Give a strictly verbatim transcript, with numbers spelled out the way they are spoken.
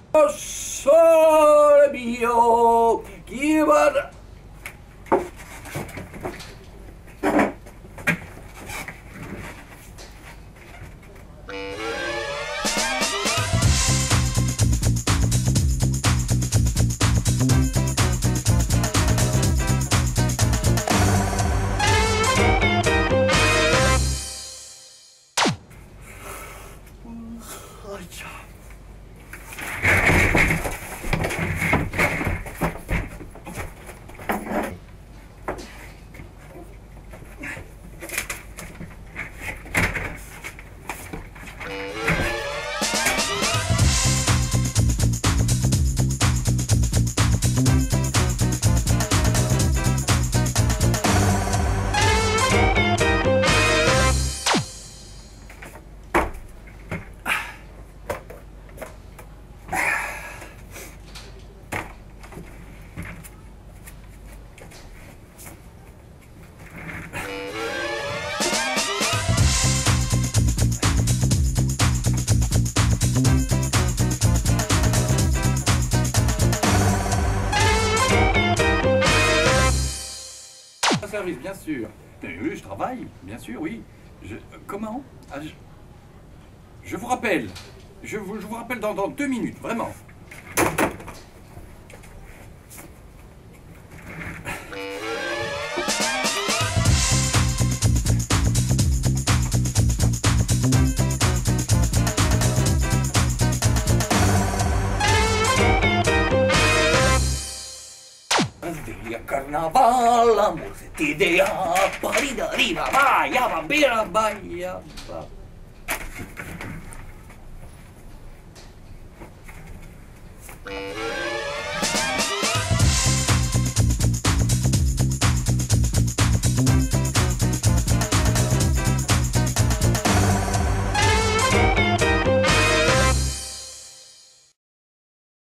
Oh, sole mio, chi va... Service, bien sûr. Mais oui, je travaille, bien sûr, oui. Je, euh, comment ah, je, je vous rappelle. Je vous, je vous rappelle dans, dans deux minutes, vraiment. Sveglia carnaval, la musetidea, parida, riva, baia, bambina, baia, ba.